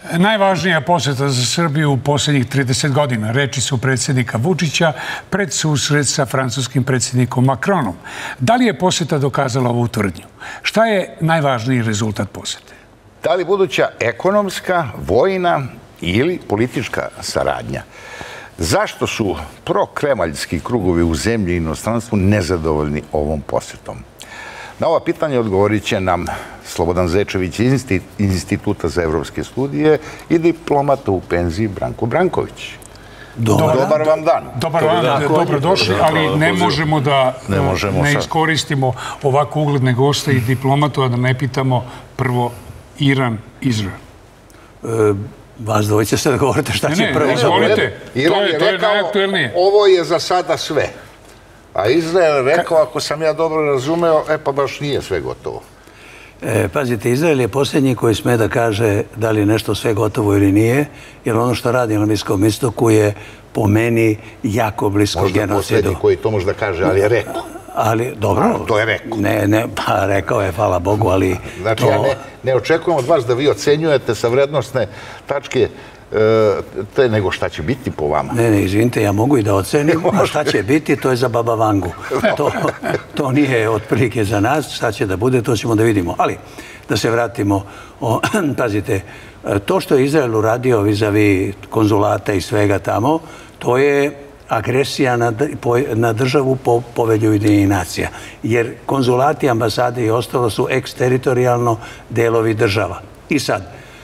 Najvažnija poseta za Srbiju u posljednjih 30 godina. Reči su predsjednika Vučića pred susret sa francuskim predsjednikom Macronom. Da li je poseta dokazala ovu tvrdnju? Šta je najvažniji rezultat posete? Da li buduća ekonomska, vojna ili politička saradnja? Zašto su prokremaljski krugovi u zemlji i inostranstvu nezadovoljni ovom posjetom? Na ova pitanja odgovorit će nam Slobodan Zečević iz Instituta za evropske studije i diplomata u penziji Branko Branković. Dobar vam dan. Dobar dan, dobrodošli, ali ne možemo da ne iskoristimo ovako ugledne goste i diplomatu, a da ne pitamo prvo Iran, Izrael. Vas dvojice sad govorite šta će prvo. Izvolite, to je najaktuelnije. Ovo je za sada sve. A Izrael rekao, ako sam ja dobro razumeo, pa baš nije sve gotovo. Pazite, Izrael je posljednji koji sme da kaže da li je nešto sve gotovo ili nije, jer ono što radi na Bliskom istoku je po meni jako blisko genocidu. Možda posljednji koji to možda kaže, ali je rekao. Ali, dobro. To je rekao. Ne, pa rekao je, hvala Bogu, ali... Znači, ja ne očekujem od vas da vi ocenjujete sa vrednostne tačke te nego šta će biti po vama. Ne, izvinite, ja mogu i da ocenim, a šta će biti, to je za Baba Vangu. To nije otprilike za nas, šta će da bude, to ćemo da vidimo. Ali, da se vratimo, pazite, to što je Izrael uradio vis-a-vis konzulata i svega tamo, to je agresija na državu po povelju Ujedinjenih nacija. Jer konzulati, ambasade i ostalo su eksteritorijalno delovi država. I sad,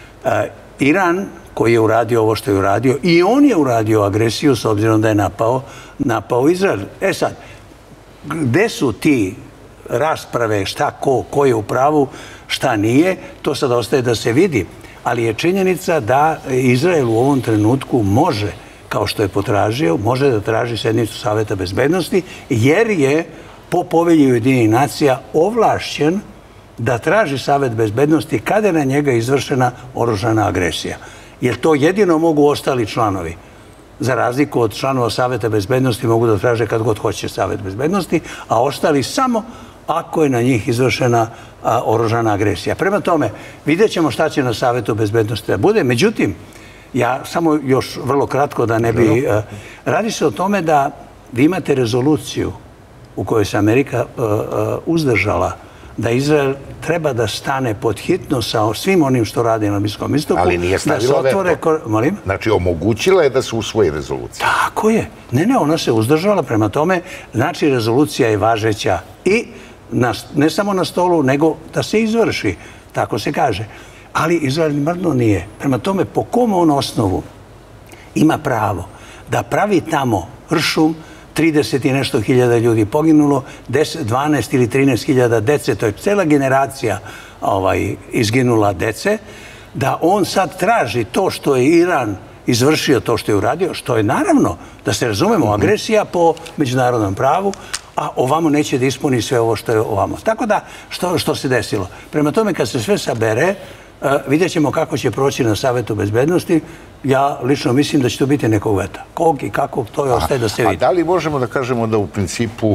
Iran koji je uradio ovo što je uradio, i on je uradio agresiju s obzirom da je napao Izrael. Sad, gde su ti rasprave šta ko je u pravu, šta nije, to sad ostaje da se vidi. Ali je činjenica da Izrael u ovom trenutku može, kao što je potražio, može da traži sednicu Saveta bezbednosti, jer je po povelji Ujedinjenih nacija ovlašćen da traži Savet bezbednosti kada je na njega izvršena oružana agresija. Jer to jedino mogu ostali članovi. Za razliku od članova Saveta bezbednosti mogu da traže kad god hoće Savet bezbednosti, a ostali samo ako je na njih izvršena oružana agresija. Prema tome, vidjet ćemo šta će na Savetu bezbednosti da bude. Međutim, ja samo još vrlo kratko da ne bi... Radi se o tome da vi imate rezoluciju u kojoj se Amerika uzdržala da Izrael treba da stane pod hitno sa svim onim što radi na Bliskom istoku. Ali nije stavila veto. Znači, omogućila je da se usvoji rezolucija. Tako je. Ne, ona se uzdržala. Prema tome, znači, rezolucija je važeća i ne samo na stolu, nego da se izvrši. Tako se kaže. Ali Izrael mrdno nije. Prema tome, po kom on osnovu ima pravo da pravi tamo ršum, 30 i nešto hiljada ljudi poginulo, 12 ili 13 hiljada dece, to je cela generacija izginula dece, da on sad traži to što je Iran izvršio, to što je uradio, što je naravno, da se razumemo, agresija po međunarodnom pravu, a ovamo neće da ispuni sve ovo što je ovamo. Tako da, što se desilo? Prema tome, kad se sve sabere, vidjet ćemo kako će proći na Savetu bezbednosti. Ja lično mislim da će to biti nekog veta. Kog i kakvog, to je ostaje da se vidi. A da li možemo da kažemo da u principu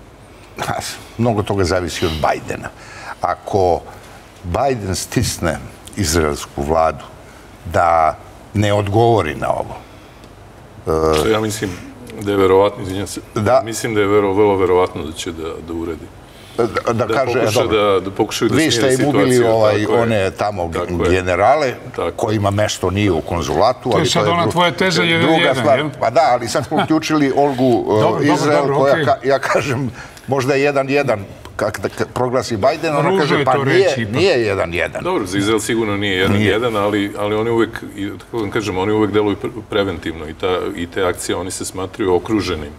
mnogo toga zavisi od Bajdena? Ako Bajden stisne izraelsku vladu da ne odgovori na ovo... Što ja mislim da je verovatno, izvinjam se, mislim da je vrlo verovatno da će da uredi. Da kaže, da pokušaju da vi ste im ubili one tamo generale kojima mesto nije u konzulatu. To je sad ona tvoja teza 1-1, jel? Pa da, ali sad smo uključili Olgu Izrael koja, ja kažem, možda je 1-1 proglasi Bajden, ona kaže, pa nije 1-1. Dobro, za Izrael sigurno nije 1-1, ali oni uvek, tako vam kažem, oni uvek deluju preventivno i te akcije, oni se smatruju okruženim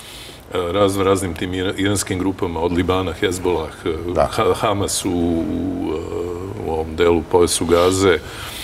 raznim tim iranskim grupama, od Libana, Hezbolah, Hamas u ovom delu pojasu Gaze,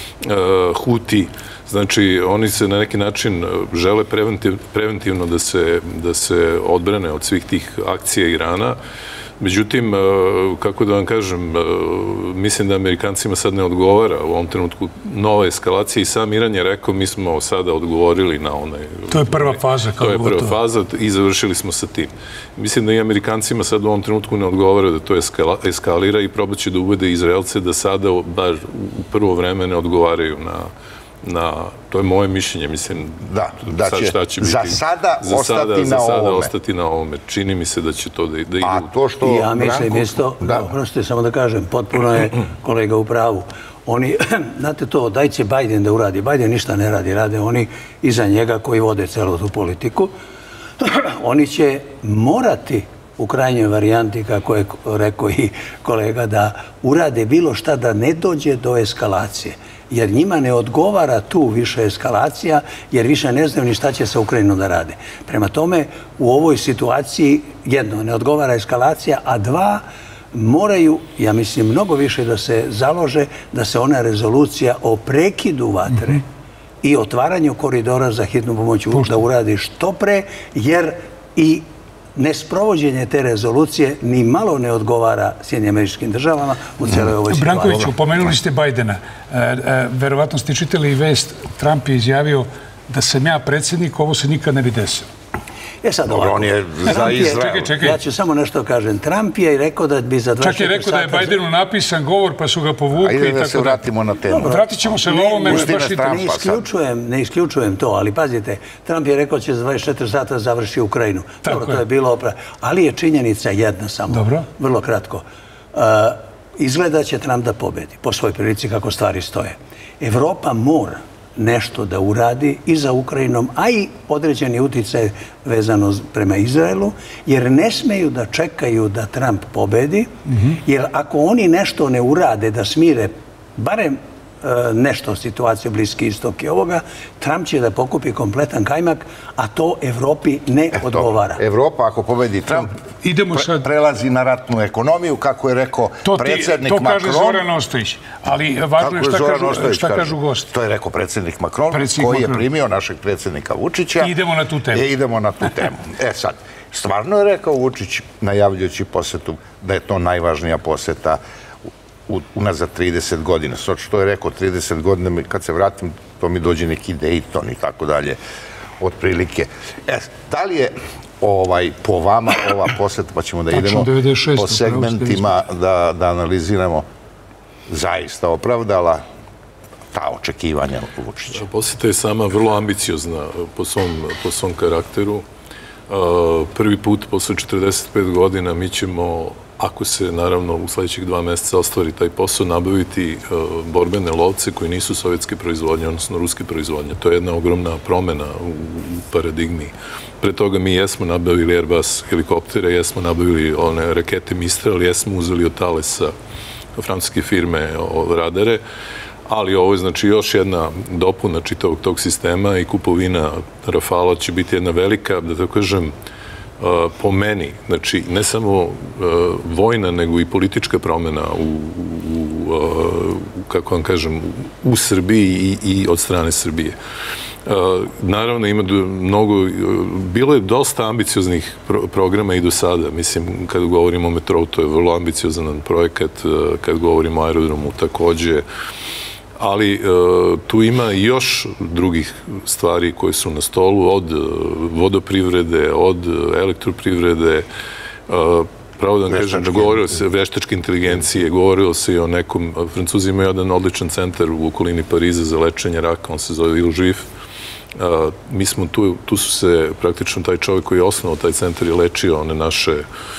Huti. Znači, oni se na neki način žele preventivno da se odbrane od svih tih akcija Irana. Međutim, kako da vam kažem, mislim da Amerikancima sad ne odgovara u ovom trenutku nova eskalacija i sam Iran je rekao mi smo sada odgovorili na onaj... To je prva faza. To je prva faza i završili smo sa tim. Mislim da i Amerikancima sad u ovom trenutku ne odgovara da to eskalira i probat će da uvede Izraelce da sada, bar u prvo vreme, ne odgovaraju to je moje mišljenje, mislim, da će za sada ostati na ovome. Čini mi se da će to da idu. I ja mislim isto, prosto samo da kažem, potpuno je kolega u pravu. Oni, znate to, daj će Biden da uradi. Biden ništa ne radi, rade oni iza njega koji vode celu tu politiku. Oni će morati u krajnjoj varijanti, kako je rekao i kolega, da urade bilo šta da ne dođe do eskalacije. Jer njima ne odgovara tu više eskalacija, jer više ne znaju ni šta će sa Ukrajinom da rade. Prema tome, u ovoj situaciji, jedno, ne odgovara eskalacija, a dva, moraju, ja mislim, mnogo više da se založe da se ona rezolucija o prekidu vatre i otvaranju koridora za hitnu pomoć da uradi što pre, jer i nesprovođenje te rezolucije ni malo ne odgovara Sjedinjenim Američkim Državama u cijeloj ovoj situaciji. Brankoviću, pomenuli ste Bajdena. Verovatno ste čitali i vest, Trump je izjavio da sam ja predsjednik, ovo se nikad ne bi desilo. Sad ovako. On je za Izrael. Čekaj. Ja ću samo nešto kažem. Trump je rekao da bi za 24 sata... Čak je rekao da je Bajdenu napisan govor, pa su ga povukli. Ajde da se vratimo na temu. Vratit ćemo se ovome. Ne isključujem to, ali pazite, Trump je rekao da će za 24 sata završi Ukrajinu. Dobro, to je bilo opravdano. Ali je činjenica jedna samo, vrlo kratko. Izgleda će Trump da pobedi, po svoj prilici kako stvari stoje. Evropa mora nešto da uradi i za Ukrajinom, a i određeni uticaj vezano prema Izraelu, jer ne smeju da čekaju da Trump pobedi, jer ako oni nešto ne urade da smire barem nešto situacije Bliski istok i ovoga, Trump će da pokupi kompletan kajmak, a to Evropi ne odgovara. Evropa, ako pobedi Trump, prelazi na ratnu ekonomiju, kako je rekao predsjednik Macron. To kaže Zoran Ostojić, ali važno je šta kažu gosti. To je rekao predsjednik Macron, koji je primio našeg predsjednika Vučića. I idemo na tu temu. Idemo na tu temu. Sad, stvarno je rekao Vučić, najavljujući posetu, da je to najvažnija poseta unazad 30 godina. Što je rekao 30 godina, kad se vratim, to mi dođe neki Dayton i tako dalje, otprilike. Da li je po vama ova poseta, pa ćemo da idemo po segmentima da analiziramo, zaista opravdala ta očekivanja Vučića? Poseta je sama vrlo ambiciozna po svom karakteru. Prvi put posle 45 godina mi ćemo, ako se naravno u sljedećih 2 mjeseca ostvari taj posao, nabaviti borbene lovce koji nisu sovjetske proizvodnje, odnosno ruske proizvodnje. To je jedna ogromna promjena u paradigmi. Pre toga mi jesmo nabavili Airbus helikoptere, jesmo nabavili one rakete Mistral, jesmo uzeli od Thalesa francuske firme radare, ali ovo je znači još jedna dopuna čitavog tog sistema i kupovina Rafala će biti jedna velika, da tako kažem, po meni, znači ne samo vojna, nego i politička promjena kako vam kažem, u Srbiji i od strane Srbije. Naravno, ima bilo je dosta ambicioznih programa i do sada. Mislim, kad govorimo o metrou, to je vrlo ambiciozan projekat, kad govorimo o aerodromu takođe, ali tu ima još drugih stvari koje su na stolu, od vodoprivrede, od elektroprivrede, pravo da vam kažem, govorilo se o veštačke inteligencije, govorilo se i o nekom, Francuzi imaju jedan odličan centar u okolini Pariza za lečenje raka, on se zove Ilžif. Mi smo tu su se, praktično taj čovjek koji je osnovao taj centar je lečio one naše...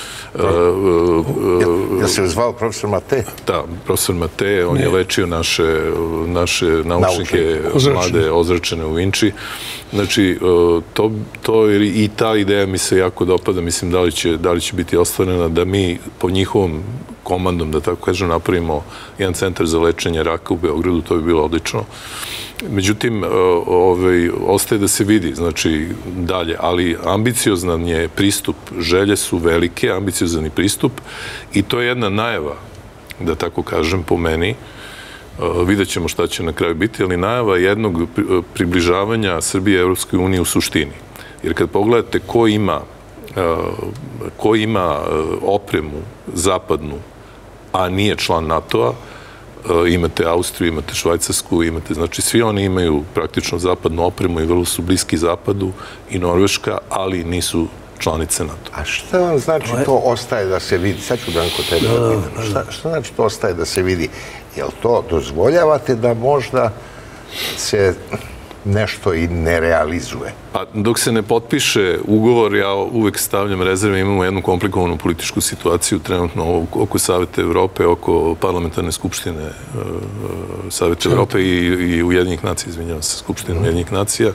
Ja se zvao profesor Mate? Da, profesor Mate, on je lečio naše naučnike mlade ozračene u Vinči. Znači, i ta ideja mi se jako dopada, mislim da li će biti ostvarena da mi po njihovom komandom, da tako kažem, napravimo jedan centar za lečenje raka u Beogradu, to bi bilo odlično. Međutim, ostaje da se vidi, znači, dalje, ali ambiciozan je pristup, želje su velike, ambiciozan je pristup i to je jedna najava, da tako kažem, po meni, vidjet ćemo šta će na kraju biti, ali najava jednog približavanja Srbije i Evropskoj uniji u suštini. Jer kad pogledate ko ima ko ima opremu zapadnu, a nije član NATO-a, imate Austriju, imate Švajcarsku, imate, znači svi oni imaju praktično zapadnu opremu i vrlo su bliski zapadu, i Norveška, ali nisu članice NATO. A šta vam znači to ostaje da se vidi? Sad ću Branko tebe da pitam. Šta znači to ostaje da se vidi? Jel to dozvoljavate da možda se nešto i ne realizuje? Pa dok se ne potpiše ugovor, ja uvek stavljam rezerve, imamo jednu komplikovanu političku situaciju trenutno oko Saveta Evrope, oko parlamentarne skupštine Saveta Evrope i Ujedinjenih nacija, izvinjavam se, Skupštine Ujedinjenih nacija.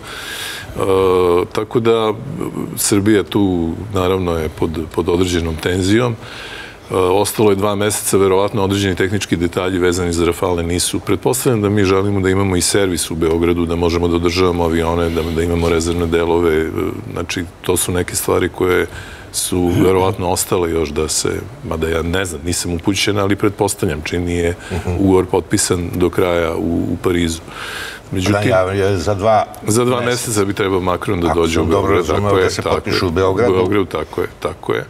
Tako da Srbija tu naravno je pod određenom tenzijom. Ostalo je 2 meseca, verovatno određeni tehnički detalji vezani za Rafale nisu. Pretpostavljam da mi želimo da imamo i servis u Beogradu, da možemo da održavamo avione, da imamo rezervne delove. Znači, to su neke stvari koje su verovatno ostale još da se, mada ja ne znam, nisam upućen, ali pretpostavljam čim nije ugovor potpisan do kraja u Parizu. Međutim, za 2 meseca bi trebao Macron da dođe u Beograd. Ako sam dobro razumeo da se potpišu u Beogradu. U Beogradu, tako je.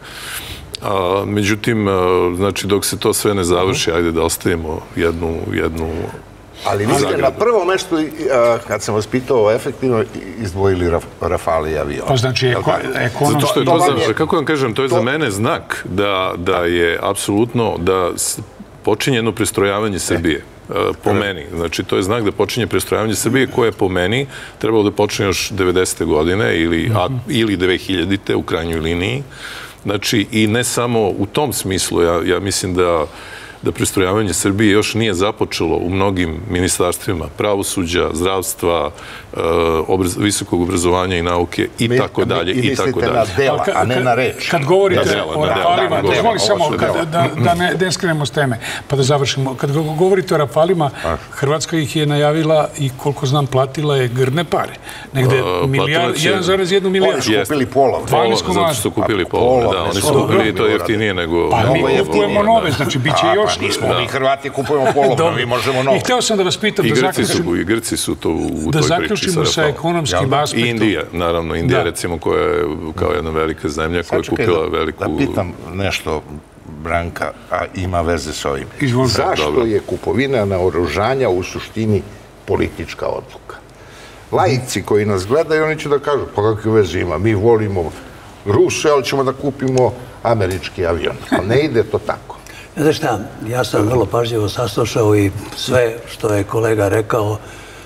Međutim, znači, dok se to sve ne završi, ajde da ostavimo jednu... Ali vi ste na prvo mesto, kad sam vas pitao, efektivno izdvojili Rafale i avion. Pa znači, ekonomski... Kako vam kažem, to je za mene znak da je apsolutno, da počinje jedno prestrojavanje Srbije. Po meni. Znači, to je znak da počinje prestrojavanje Srbije, koje po meni trebalo da počne još 90. godine ili 2000. u krajnjoj liniji. Znači, i ne samo u tom smislu, ja mislim da prestrojavanje Srbije još nije započelo u mnogim ministarstvima pravosuđa, zdravstva, visokog obrazovanja i nauke i tako dalje. I mislite na dela, a ne na reč. Kad govorite o Rafalima, dozvoli samo da ne skrenemo s teme, pa da završimo. Kad govorite o Rafalima, Hrvatska ih je najavila i koliko znam platila je grdne pare. Negde 1,1 milijardu. Oni su kupili pola. Zato su kupili pola, da. Oni su kupili, to je jeftinije nego... Pa mi kupujemo nove, znači bit će još. Nismo mi Hrvati, kupujemo polovno, mi možemo novo. I hteo sam da vas pitam, i Grci su to u toj priči. Da zaključimo sa ekonomskim aspektom. I Indija, naravno, Indija recimo koja je kao jedna velika zemlja koja je kupila veliku... Da pitam nešto, Branka, a ima veze s ovim. Zašto je kupovina naoružanja u suštini politička odluka? Laici koji nas gledaju, oni će da kažu, pa kakve veze ima, mi volimo Ruse, ali ćemo da kupimo američki avion. Ali ne ide to tako. Znate šta, ja sam vrlo pažljivo saslušao i sve što je kolega rekao.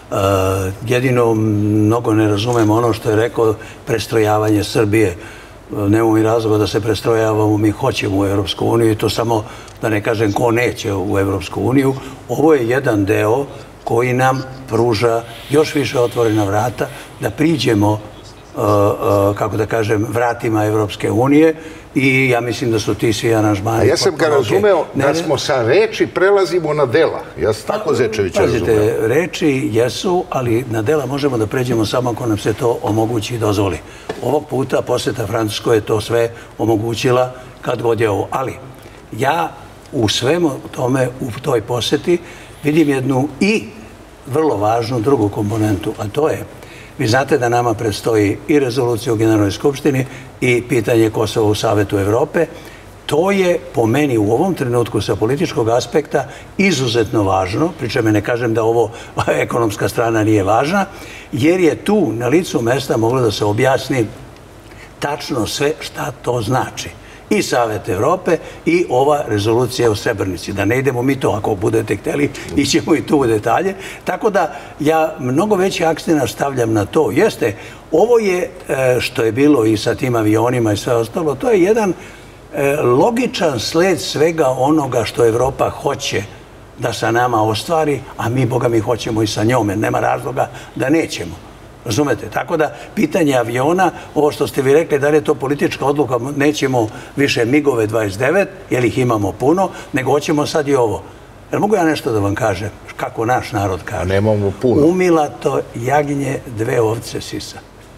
Jedino mnogo ne razumem ono što je rekao, prestrojavanje Srbije. Nemamo mi razloga da se prestrojavamo, mi hoćemo u Evropsku uniju i to samo, da ne kažem ko neće u Evropsku uniju. Ovo je jedan deo koji nam pruža još više otvorena vrata da priđemo, kako da kažem, vratima Evropske unije i ja mislim da su ti svi aranžmani... A ja sam ga razumeo da smo sa reči prelazimo na dela. Ja sam tako Zečevića razumeo. Pazite, reči jesu, ali na dela možemo da pređemo samo ako nam se to omogući i dozvoli. Ovog puta poseta Francuskoj je to sve omogućila kad god je ovo. Ali ja u svemu tome, u toj poseti, vidim jednu i vrlo važnu drugu komponentu, a to je, vi znate da nama predstoji i rezolucija u Generalnoj skupštini i pitanje Kosova u Savetu Evrope. To je, po meni, u ovom trenutku sa političkog aspekta izuzetno važno, pri čemu ne kažem da ovo ekonomska strana nije važna, jer je tu na licu mesta moglo da se objasni tačno sve šta to znači. I Savet Evrope i ova rezolucija o Srebrenici. Da ne idemo mi to, ako budete hteli, ićemo i tu u detalje. Tako da ja mnogo veći akcenat stavljam na to. Jeste, ovo je, što je bilo i sa tim avionima i sve ostalo, to je jedan logičan sled svega onoga što Evropa hoće da sa nama ostvari, a mi, Boga mi, hoćemo i sa njome. Nema razloga da nećemo. Razumete? Tako da, pitanje aviona, ovo što ste vi rekli, da li je to politička odluka, nećemo više MiG-ove 29, jer ih imamo puno, nego hoćemo sad i ovo. Jer mogu ja nešto da vam kažem, kako naš narod kaže? Nemamo puno. Umilato jagnje 2 ovce sisa.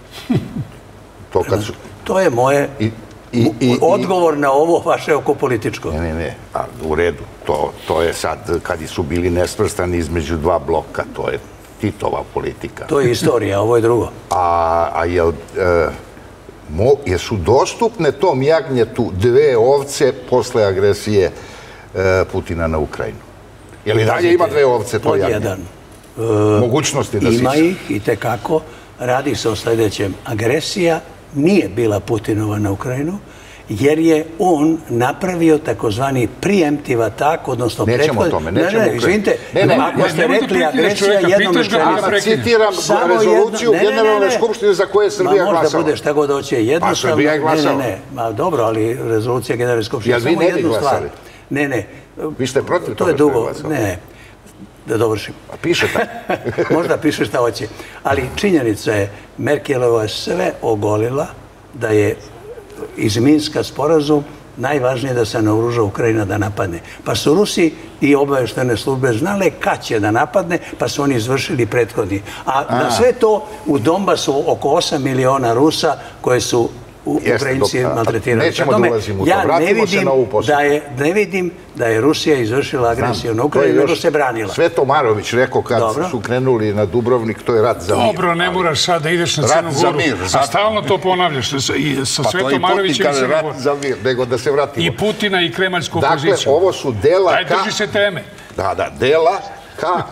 To je moje odgovor na ovo vaše oko političko. Ne, u redu. To je sad, kad su bili nesvrstani između 2 bloka, to je Titova politika. To je istorija, ovo je drugo. A jel jesu dostupne tom jagnjetu dve ovce posle agresije Putina na Ukrajinu? Je li dalje ima dve ovce to jagnje? Mogućnosti da se... Ima ih i tekako. Radi se o sljedećem. Agresija nije bila Putinova na Ukrajinu, jer je on napravio takozvani preemptive attack, odnosno nećemo o tome, nećemo o tome. Izvinite, ako ste rekli agresija jednom rečenicom... Citiram rezoluciju Generalne skupštine za koje je Srbija glasala. Možda bude šta god hoće jednostavno... Pa Srbija je glasala. Ne, dobro, ali rezolucija Generalne skupštine samo jednu stvar. Ne. Vi ste protiv toga što je glasala? Ne, da dovršim. Piše tako. Možda piše šta hoće. Ali činjenica je, Merkelova je sve ogolila da je iz Minska sporazum najvažnije da se naoruža Ukrajina da napadne. Pa su Rusi i obaveštene službe znale kad će da napadne, pa su oni izvršili prethodni. A na sve to u Donbasu oko 8 miliona Rusa koje su Ukrajinci maltretirali. Nećemo da ulazimo u to. Vratimo se na ovu poslu. Ne vidim da je Rusija izvršila agresiju na Ukrajinu, nego se branila. Sveto Marović rekao kad su krenuli na Dubrovnik, to je rat za mir. Dobro, ne moraš sad da ideš na Crnu Goru. A stalno to ponavljaš. Sa Svetom Marovićem i Crnu Goru. Rat za mir, nego da se vratimo. I Putina i kremaljsku opoziciju. Dakle, ovo su dela ka... Drži se teme. Da, dela ka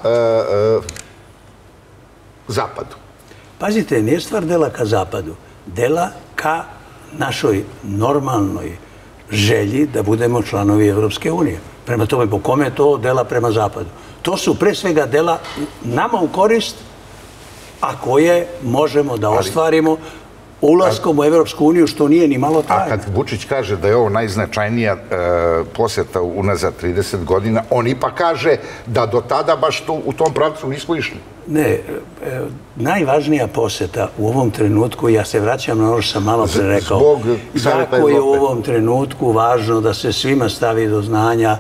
zapadu. Pazite, nije stvar dela ka zapadu. Dela ka našoj normalnoj želji da budemo članovi Evropske unije. Prema tome, po kome je to dela prema zapadu? To su pre svega dela nama u korist, a koje možemo da ostvarimo ulaskom u Evropsku uniju, što nije ni malo trajno. A kad Vučić kaže da je ovo najznačajnija posjeta unazad 30 godina, on ipak kaže da do tada baš u tom pravcu nismo išli. Ne, najvažnija posjeta u ovom trenutku, ja se vraćam na ono što sam malo pre rekao, jako je u ovom trenutku važno da se svima stavi do znanja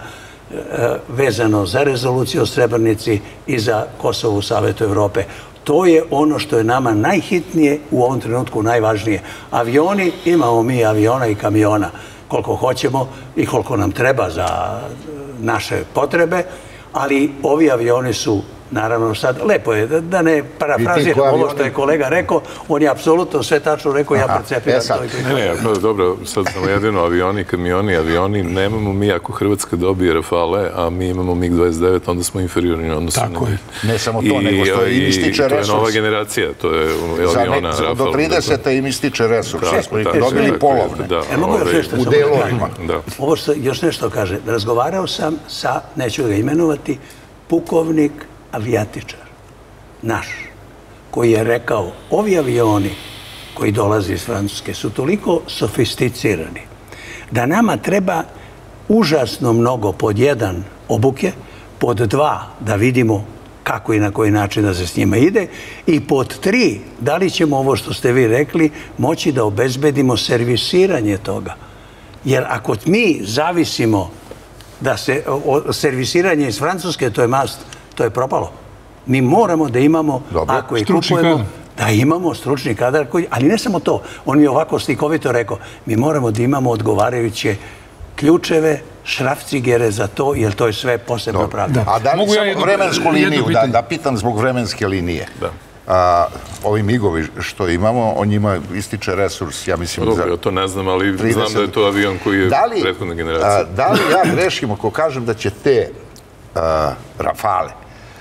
vezano za rezoluciju o Srebrenici i za Kosovo u Savetu Evrope. To je ono što je nama najhitnije u ovom trenutku, najvažnije. Avioni, imamo mi aviona i kamiona koliko hoćemo i koliko nam treba za naše potrebe, ali ovi avioni su, naravno sad, lepo je da ne parafraziram ovo što je kolega rekao, on je apsolutno sve tačno rekao, ja percepiram to. Ne, dobro, sad samo jedino avioni, kamioni, nemamo mi, ako Hrvatska dobije Rafale, a mi imamo MiG-29, onda smo inferiorni. Tako je. Ne samo to, nego što im ističe resurs. To je nova generacija, to je aviona Rafale. Do 30. im ističe resurs, koji dobili polovne. U delovima. Ovo još nešto kaže. Razgovarao sam sa, neću ga imenovati, pukovnik avijatičar, naš, koji je rekao, ovi avioni koji dolaze iz Francuske su toliko sofisticirani da nama treba užasno mnogo, pod jedan, obuke, pod dva, da vidimo kako i na koji način da se s njima ide, i pod tri, da li ćemo ovo što ste vi rekli moći da obezbedimo servisiranje toga. Jer ako mi zavisimo da se servisiranje iz Francuske, to je mast, to je propalo. Mi moramo da imamo, ako i kupujemo, da imamo stručni kadar, ali ne samo to. On mi je ovako slikovito rekao, mi moramo da imamo odgovarajuće ključeve, šrafcigere za to, jer to je sve posebno pravda. A da li samo vremensku liniju, da pitam zbog vremenske linije. Ovi migovi što imamo, on njima ističe resurs, ja mislim... Dobro, ja to ne znam, ali znam da je to avion koji je prethodna generacija. Da li ja grešim ako kažem da će te Rafale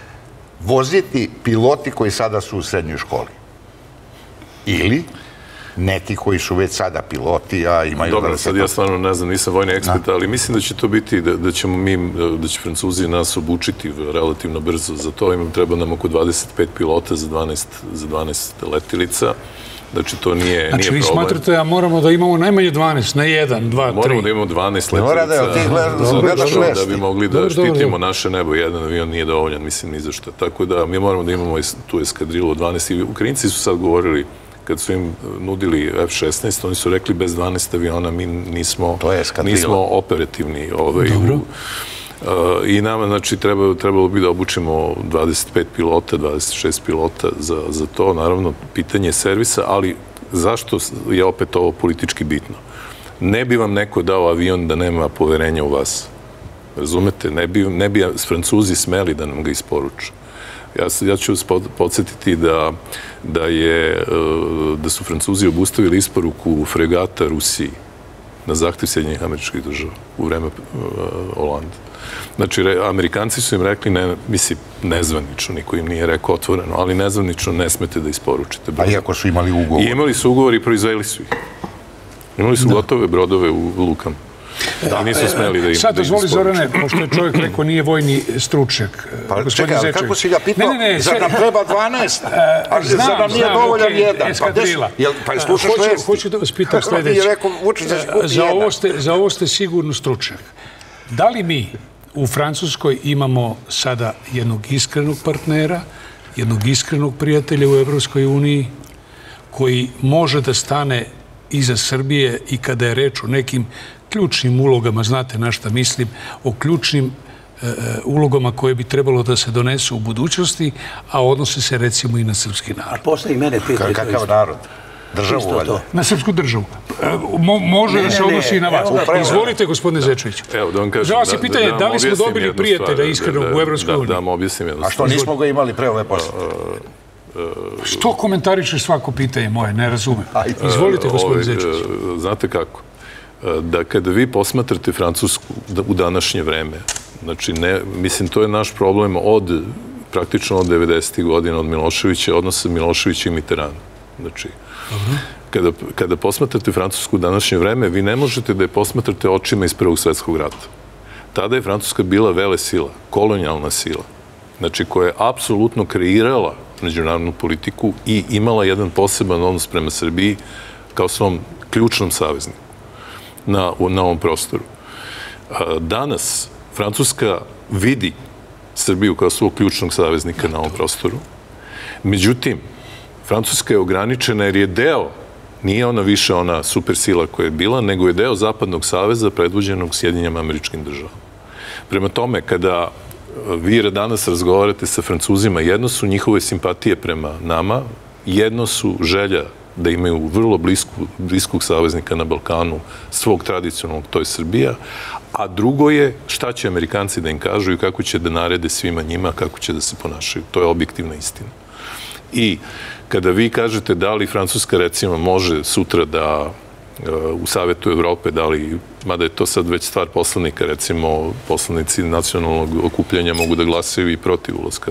voziti piloti koji sada su u srednjoj školi? Ili neki koji su već sada piloti, a imaju... Dobro, sad ja stvarno ne znam, nisam vojni ekspert, ali mislim da će to biti, da će Francuzi nas obučiti relativno brzo. Za to treba nam oko 25 pilota za 12 letilica. Znači, to nije problem. Znači, vi smatrate da moramo da imamo najmanje 12, ne 1, 2, 3. Moramo da imamo 12 letilica da bi mogli da štitimo naše nebo. Jedan avion nije dovoljan, mislim, ni za što. Tako da mi moramo da imamo tu eskadrilu od 12. Ukrajinci su sad govorili, kad su im nudili F-16, oni su rekli bez 12 aviona mi nismo operativni. I nama, znači, trebalo bi da obučimo 25 pilota, 26 pilota za to. Naravno, pitanje servisa, ali zašto je opet ovo politički bitno? Ne bi vam neko dao avion da nema poverenja u vas. Razumete? Ne bi Francuzi smeli da nam ga isporuču. Ja ću vas podsjetiti da su Francuzi obustavili isporuku fregata Rusiji na zahtev Sjedinjenih Američkih Država u vreme Holanda. Znači, Amerikanci su im rekli, nezvanično, niko im nije rekao otvoreno, ali nezvanično ne smete da isporučite. A iako su imali ugovor? I imali su ugovor i proizveli su ih. Imali su gotove brodove u lukama. I nisu smeli da im sad, dozvoli Zorane, pošto je čovjek rekao nije vojni stručnjak. Pa čekaj, kako si ga pitao? Zar nam treba 12? Zar nam nije dovoljan jedan? Eskadrila. Pa slušaš vesti. Hoću da vas pitam sledeće. Za ovo ste sigurno stručnjak. Da li mi u Francuskoj imamo sada jednog iskrenog partnera, jednog iskrenog prijatelja u Evropskoj uniji, koji može da stane iza Srbije i kada je reč o nekim ključnim ulogama, znate na šta mislim, o ključnim ulogama koje bi trebalo da se donesu u budućnosti, a odnose se recimo i na srpski narod. A posle i mene pitaju. Kakav narod? Državu, valjda? Na srpsku državu. Može da se odnosi i na vas. Izvolite, gospodine Zečević. Evo, da vam kažem. Za vas je pitanje, da li smo dobili prijatelja iskrenog u Evropskoj uniji? Da vam objasnim jednu stvar. A što nismo ga imali pre ove posete? Što komentarišeš svako pitanje moje? Ne razumem. Izvolite, gospodine Zečević. Znate kako? Da kada vi posmatrate Francusku u današnje vreme, znači, mislim, to je naš problem praktično od 90. godina, od Miloševića, odnosa Miloševića i Mitterranda. Znači, kada posmatrate Francusku u današnje vreme, vi ne možete da je posmatrate očima iz Prvog svjetskog rata. Tada je Francuska bila velesila, kolonijalna sila, znači, koja je apsolutno kreirala međunarodnu politiku i imala jedan poseban odnos prema Srbiji kao svom ključnom savezniku na ovom prostoru. Danas Francuska vidi Srbiju kao svog ključnog saveznika na ovom prostoru. Međutim, Francuska je ograničena jer je deo, nije ona više ona supersila koja je bila, nego je deo Zapadnog saveza predvođenog Sjedinjenim Američkim Državama. Prema tome, kada vi danas razgovarate sa Francuzima, jedno su njihove simpatije prema nama, jedno su želja da imaju vrlo bliskog saveznika na Balkanu, svog tradicionalnog, to je Srbija, a drugo je šta će Amerikanci da im kažu i kako će da narede svima njima, kako će da se ponašaju. To je objektivna istina. I kada vi kažete da li Francuska, recimo, može sutra da u Savetu Evrope, mada je to sad već stvar poslanika, recimo, poslanici nacionalnog okupljanja mogu da glasaju i protiv ulaska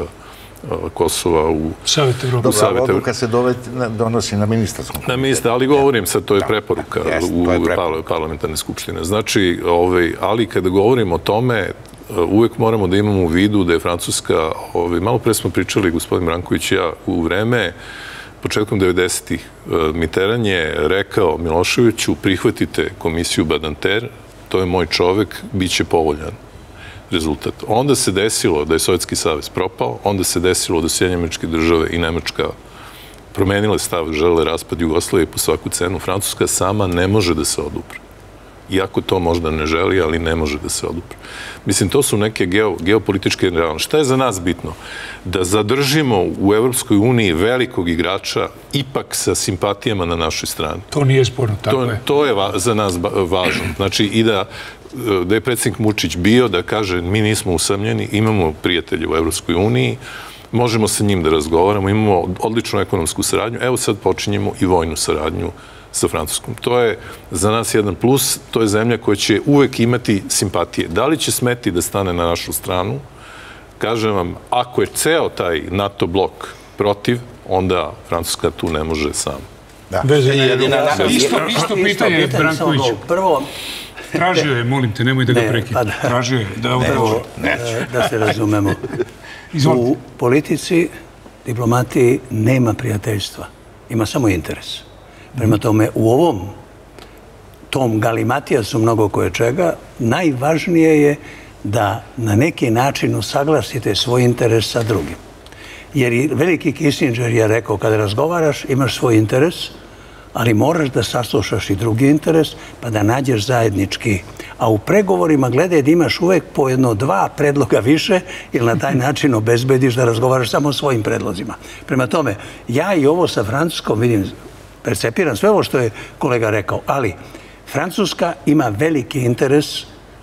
Kosova u Savet Evrope. Dobra, odluka se donosi na ministarskom. Na ministar, ali govorim sad, to je preporuka u parlamentarne skupštine. Znači, ali kada govorim o tome, uvek moramo da imamo u vidu da je Francuska, malo pre smo pričali, gospodin Branković i ja, u vreme, početkom 90-ih, Mitterrand je rekao Miloševiću, prihvatite komisiju Badanter, to je moj čovek, bit će povoljan rezultat. Onda se desilo da je Sovjetski savez propao, onda se desilo da Sjedinjene Američke Države i Nemačka promenile stav, žele raspad Jugoslavije po svaku cenu. Francuska sama ne može da se odupre. Iako to možda ne želi, ali ne može da se odupre. Mislim, to su neke geopolitičke realnosti. Šta je za nas bitno? Da zadržimo u Evropskoj uniji velikog igrača ipak sa simpatijama na našoj strani. To nije sporno, tako je. To je za nas važno. Znači, i da je predsjednik Vučić bio da kaže mi nismo usamljeni, imamo prijatelje u Evropskoj uniji, možemo sa njim da razgovaramo, imamo odličnu ekonomsku saradnju, evo sad počinjemo i vojnu saradnju sa Francuskom. To je za nas jedan plus, to je zemlja koja će uvek imati simpatije. Da li će smeti da stane na našu stranu? Kažem vam, ako je ceo taj NATO blok protiv, onda Francuska tu ne može sama. Isto pitanje, Branković. Prvo, tražio je, molim te, nemoj da ga prekinem. Tražio je da odgovor. Da se razumemo. U politici, diplomatiji nema prijateljstva. Ima samo interes. Prema tome, u tom galimatijasu mnogo koje čega, najvažnije je da na neki način usaglasite svoj interes sa drugim. Jer i veliki Kissinger je rekao, kada razgovaraš, imaš svoj interes, ali moraš da saslušaš i drugi interes, pa da nađeš zajednički. A u pregovorima gledaj da imaš uvek po jedno, dva predloga više, jer na taj način obezbediš da razgovaraš samo o svojim predlozima. Prema tome, ja i ovo sa Francuskom vidim, percepiram sve ovo što je kolega rekao, ali Francuska ima veliki interes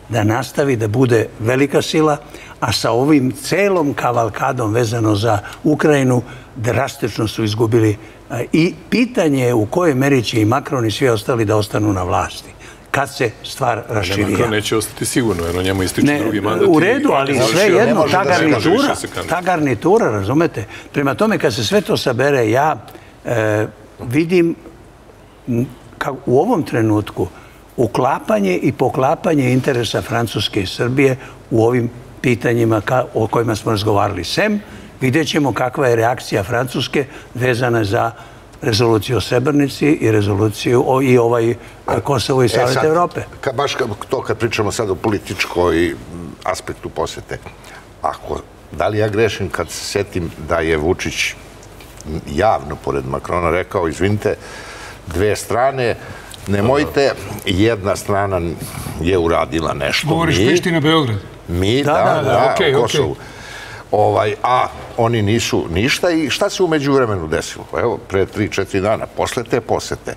da nastavi da bude velika sila, a sa ovim celom kavalkadom vezano za Ukrajinu drastično su izgubili i pitanje je u kojoj meri će i Macron i svi ostali da ostanu na vlasti kad se stvar raširija. Macron neće ostati sigurno, jer on njemu ističe drugi mandat. U redu, ali sve jedno, ta garnitura, razumete? Prema tome, kad se sve to sabere, ja vidim u ovom trenutku uklapanje i poklapanje interesa Francuske i Srbije u ovim pitanjima o kojima smo razgovarali. Vidjet ćemo kakva je reakcija Francuske vezana za rezoluciju o Srebrenici i rezoluciju i ovaj Kosovo i Savet Evrope. Baš to kad pričamo sad o političkoj aspektu posete, da li ja grešim kad se setim da je Vučić javno pored Makrona rekao, izvinite, dve strane, nemojte, jedna strana je uradila nešto. Govoriš Priština-Beograd? Mi, da, o Kosovu. A oni nisu ništa i šta se umeđu vremenu desilo? Evo, pre 3-4 dana, posle te posete,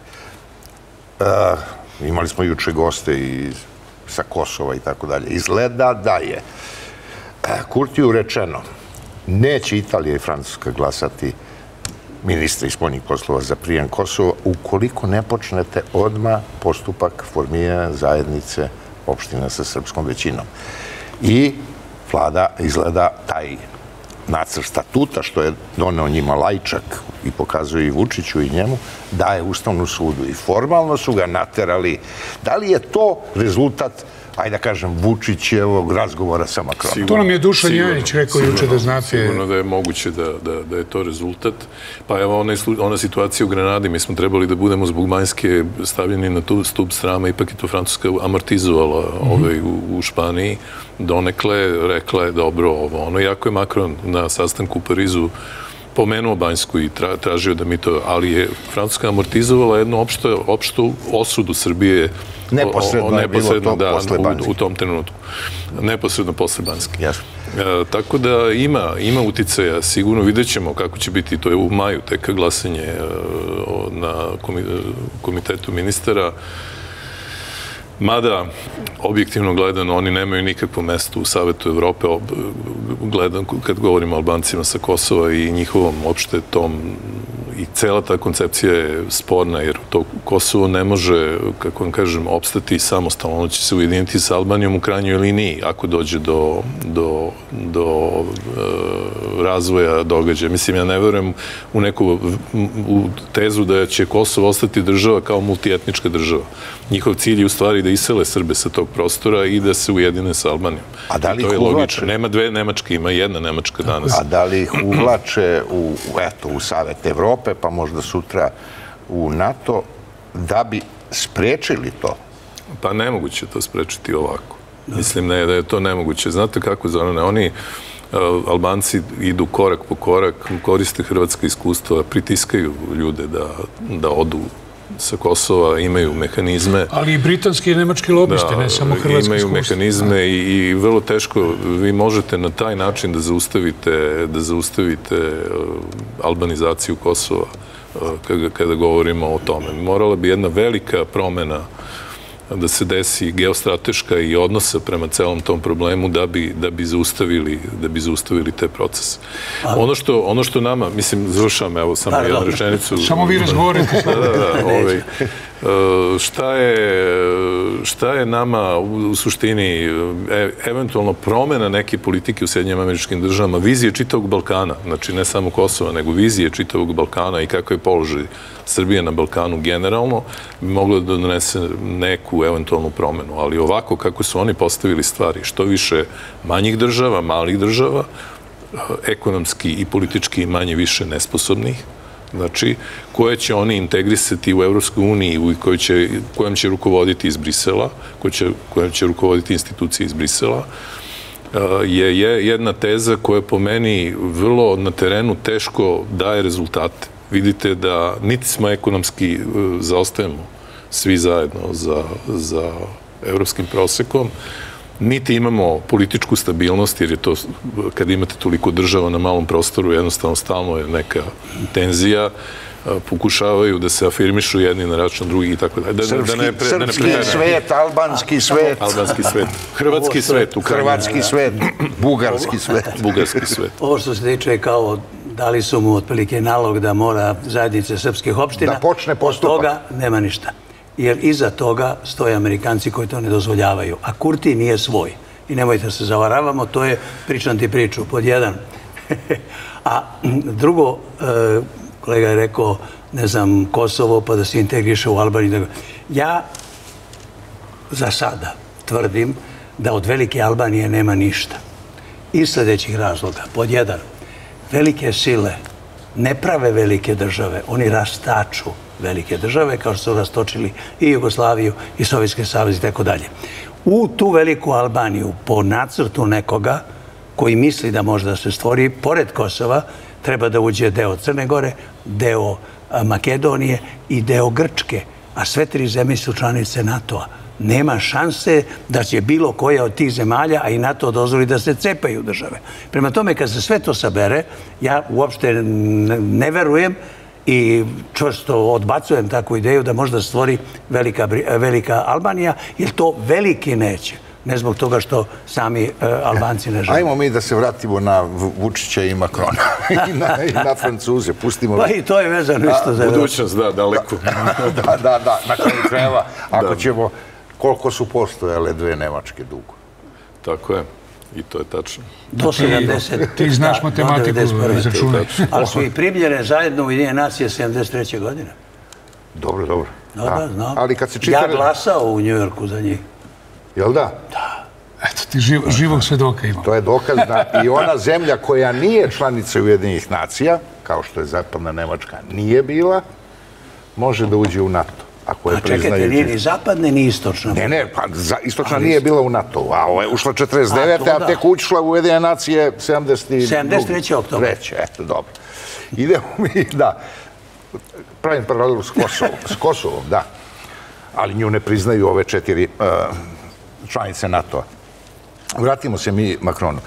imali smo juče goste sa Kosova i tako dalje. Izgleda da je Kurtiju rečeno, neće Italija i Francuska glasati ministra spoljnih poslova za prijem Kosova ukoliko ne počnete odmah postupak formiranja zajednice opština sa srpskom većinom. I vlada izgleda taj nacrt statuta, što je doneo njima Lajčak i pokazuje i Vučiću i njemu, daje Ustavnom sudu. I formalno su ga naterali. Da li je to rezultat, ajde da kažem, Vučićevog razgovora sa Makronom? To nam je Dušan Janić rekao juče da znate. Sigurno da je moguće da je to rezultat. Pa evo ona situacija u Granadi, mi smo trebali da budemo zbog Banjske stavljeni na tu stup srama, ipak je to Francuska amortizovala u Španiji. Donekle rekla je dobro ovo. Iako je Macron na sastanku u Parizu pomenuo Banjsku i tražio da mi to, ali je Francuska amortizovala jednu opštu osudu Srbije neposredno je bilo to posle Banjske. U tom trenutku. Neposredno posle Banjske. Tako da ima uticaja, sigurno vidjet ćemo kako će biti, to je u maju tek glasanje na komitetu ministara. Mada, objektivno gledano, oni nemaju nikakvo mesto u Savetu Evrope, kad govorimo o Albancima sa Kosova i njihovom opšte tom, i cela ta koncepcija je sporna, jer to Kosovo ne može, kako vam kažem, opstati samostalno, ono će se ujediniti sa Albanijom u krajnjoj liniji, ako dođe do razvoja događaja. Mislim, ja ne verujem u tezu da će Kosovo ostati država kao multietnička država. Njihov cilj je u stvari da isele Srbe sa tog prostora i da se ujedine sa Albanijom. A da li ih uvlače? Nema dve Nemačke, ima jedna Nemačka danas. A da li ih uvlače u Savet Evrope, pa možda sutra u NATO, da bi sprečili to? Pa nemoguće to sprečiti ovako. Mislim da je to nemoguće. Znate kako, Zorane, oni Albanci idu korak po korak, koriste hrvatska iskustva, pritiskaju ljude da odu sa Kosova, imaju mehanizme. Ali i britanski i nemački lobisti, ne samo hrvatski iskustva. Imaju mehanizme i vrlo teško, vi možete na taj način da zaustavite albanizaciju Kosova kada govorimo o tome. Morala bi jedna velika promena da se desi geostrateška i odnosa prema celom tom problemu da bi zaustavili te procese. Ono što nama, mislim, završavam, evo, samo jednu rečenicu. Samo vi razgovorite. Šta je nama u suštini eventualno promena neke politike u Sjedinjenim Američkim Državama, vizije čitavog Balkana, znači ne samo Kosova, nego vizije čitavog Balkana i kako je položaj Srbije na Balkanu generalno, bi moglo da donese neku eventualnu promenu. Ali ovako kako su oni postavili stvari, što više manjih država, malih država, ekonomski i politički manje više nesposobnih, znači, koje će oni integrisati u Evropskoj uniji, kojom će rukovoditi iz Brisela, kojom će rukovoditi institucije iz Brisela, je jedna teza koja po meni vrlo na terenu teško daje rezultate. Vidite da niti smo ekonomski zaostajemo svi zajedno za evropskim prosekom, niti imamo političku stabilnost, jer je to, kad imate toliko država na malom prostoru, jednostavno stalno je neka tenzija. pokušavaju da se afirmišu jedni na račun drugih i tako dalje. Srpski svet, albanski svet. Albanski svet, hrvatski svet, hrvatski svet, bugarski svet. Bugarski svet. Ovo što se tiče kao dali su mu otprilike nalog da mora zajednice srpskih opština. Da počne postupak. Od toga nema ništa. Jer iza toga stoje Amerikanci koji to ne dozvoljavaju. A Kurti nije svoj. I nemojte se zavaravamo, to je pričam ti priču, pod jedan. A drugo, kolega je rekao, ne znam, Kosovo, pa da se integriše u Albaniju. Ja za sada tvrdim da od velike Albanije nema ništa. Iz sljedećih razloga. Pod jedan, velike sile ne prave velike države, oni rastaču velike države, kao što su rastočili i Jugoslaviju, i Sovjetski savez i tako dalje. U tu veliku Albaniju, po nacrtu nekoga koji misli da može da se stvori, pored Kosova, treba da uđe deo Crne Gore, deo Makedonije i deo Grčke, a sve tri zemlje su članice NATO-a. Nema šanse da će bilo koja od tih zemalja, a i NATO dozvoli da se cepaju države. Prema tome, kad se sve to sabere, ja uopšte ne verujem i čvrsto odbacujem takvu ideju da možda stvori velika Albanija, jer to veliki neće. Ne zbog toga što sami Albanci ne žele. Ajmo mi da se vratimo na Vučića i Makrona i na Francuze. Pustimo... Pa i to je vezano isto za... Budućnost, da, daleko. Da, na kraju krajeva, ako ćemo... Koliko su postojale dve Nemačke dugo? Tako je. I to je tačno. Do 70. Ti znaš matematiku, izračunaj. Ali su i primljene zajedno u Ujedinjene nacije 73. godine. Dobro. Dobro, znam. Ali kad se čita... Ja glasao u Njujorku za njih. Jel da? Da. Eto, ti živog svedoka ima. To je dokaz da i ona zemlja koja nije članica Ujedinjenih nacija, kao što je zapadna Nemačka nije bila, može da uđe u NATO. A čekajte, nije ni zapadne, ni istočna. Ne, pa istočna nije bila u NATO, a ovo je ušla 49. a tek ušla u Ujedinjene nacije 73. oktobra. Eto, dobro. Idemo mi, da, pravim paralelu s Kosovom, da, ali nju ne priznaju ove 4 članice NATO-a. Vratimo se mi Makronu.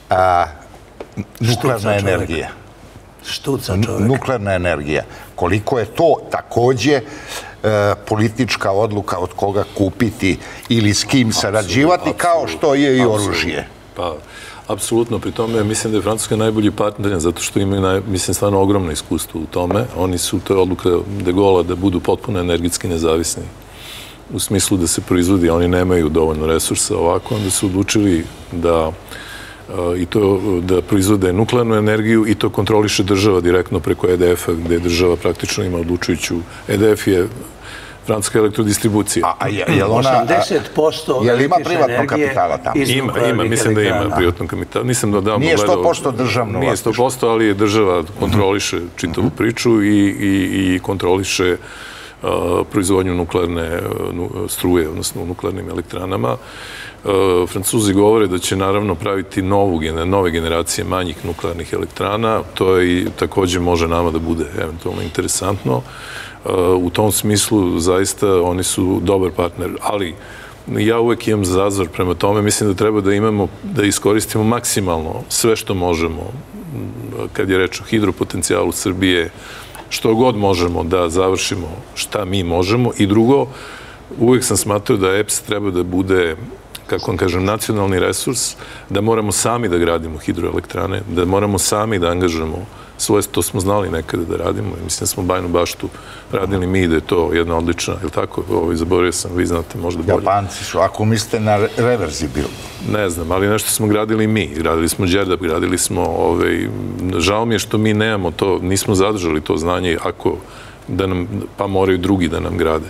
Nuklearna energija. Štuca čovjek. Nuklearna energija. Koliko je to takođe politička odluka od koga kupiti ili s kim sarađivati, kao što je i oružje. Pa, apsolutno. Pri tome, mislim da je Francuska najbolji partner, zato što imaju, mislim, stvarno ogromno iskustvo u tome. Oni su, to je odluka de Gaulle'a da budu potpuno energetski nezavisni. U smislu da se proizvodi, oni nemaju dovoljno resursa ovako, onda su odlučili da i to da proizvode nuklearnu energiju i to kontroliše država direktno preko EDF-a, gde država praktično ima odlučujuću. EDF je francuska elektrodistribucija. A je li ona... 80% je li ima privatnog kapitala tamo? Ima, mislim da ima privatnog kapitala. Nisam da dam nije 100% državno vlasništvo. Nije 100%, ali je država kontroliše čitavu priču i kontroliše proizvodnju nuklearne struje, odnosno u nuklearnim elektranama. Francuzi govore da će naravno praviti nove generacije manjih nuklearnih elektrana. To i također može nama da bude eventualno interesantno. U tom smislu zaista oni su dobar partner, ali ja uvek imam zazor prema tome. Mislim da treba da iskoristimo maksimalno sve što možemo kad je reč o hidropotencijalu Srbije, što god možemo da završimo šta mi možemo. I drugo, uvijek sam smatrao da EPS treba da bude, kako vam kažem, nacionalni resurs, da moramo sami da gradimo hidroelektrane, da moramo sami da angažujemo svoje, to smo znali nekada da radimo. Mislim da smo Bajnu Baštu radili mi, da je to jedna odlična, je li tako? Zaboravio sam, vi znate možda bolje. Japanci su, ako mislite na reverzibilno. Ne znam, ali nešto smo gradili mi. Gradili smo Đerdap, gradili smo, žao mi je što mi nemamo to, nismo zadržali to znanje, ako pa moraju drugi da nam grade.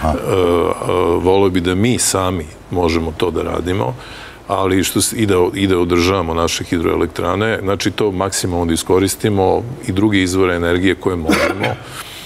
Volio bi da mi sami možemo to da radimo, ali i da održavamo naše hidroelektrane, znači to maksimalno da iskoristimo i druge izvore energije koje možemo,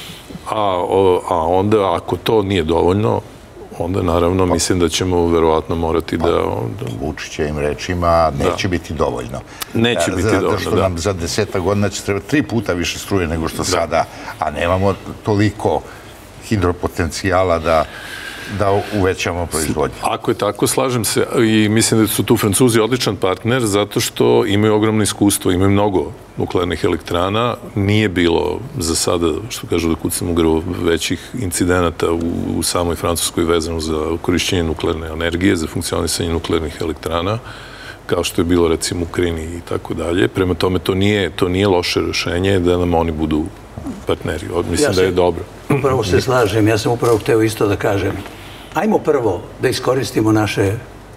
a onda ako to nije dovoljno, onda naravno mislim da ćemo verovatno morati da... Vučićevim rečima neće biti dovoljno. Neće biti dovoljno, da. Zato što nam za 10 godina će trebati 3 puta više struje nego što sada, a nemamo toliko hidropotencijala da... da uvećamo proizvodnju. Ako je tako, slažem se i mislim da su tu Francuzi odličan partner zato što imaju ogromno iskustvo, imaju mnogo nuklearnih elektrana. Nije bilo za sada, što kažu da kucam u grlo, većih incidenata u samoj Francuskoj vezano za korišćenje nuklearne energije, za funkcionisanje nuklearnih elektrana, kao što je bilo recimo u Ukrajini i tako dalje. Prema tome, to nije loše rešenje da nam oni budu partneri. Mislim da je dobro. Upravo se slažem. Ja sam upravo hteo isto da kažem. Ajmo prvo da iskoristimo naše